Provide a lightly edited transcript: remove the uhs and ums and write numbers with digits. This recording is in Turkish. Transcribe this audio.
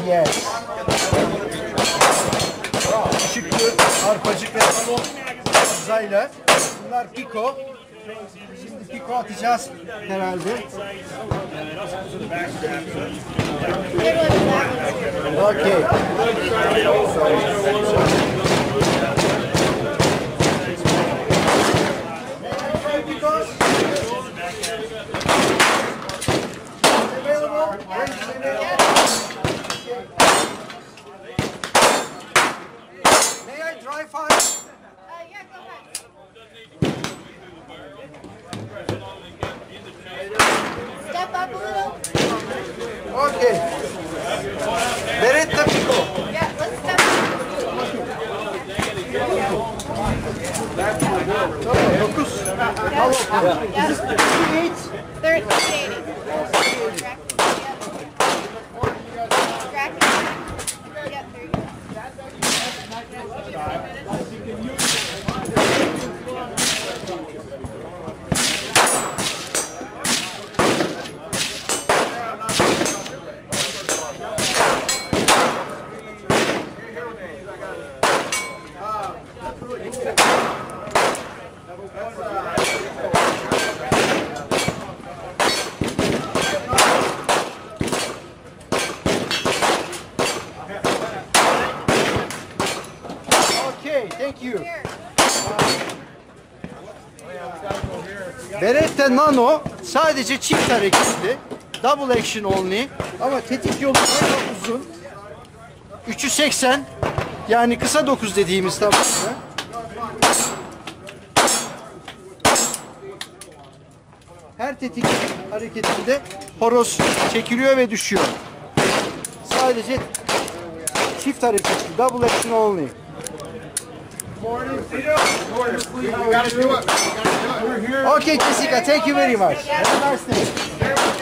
Yes. Küçüklü, arpacık ve balon uzayla. Bunlar Pico. Şimdi Pico atacağız herhalde. Okay. May I try first? Yeah, go ahead. Step up a little. Okay. Beretta Pico. Yeah, let's step up. Tamam, 9. Hello. Yeah. Is this 8? They're 80. Track. Yep, there you go. Okay, thank you. Beretta Nano sadece çift hareketli. Double action only. Ama tetik yolu bayağı uzun. 380 yani kısa 9 dediğimiz tabanca. Her tetik hareketinde horoz çekiliyor ve düşüyor. Sadece çift hareketli. Double action only. Okay, Jessica, thank you very much. Have a nice day.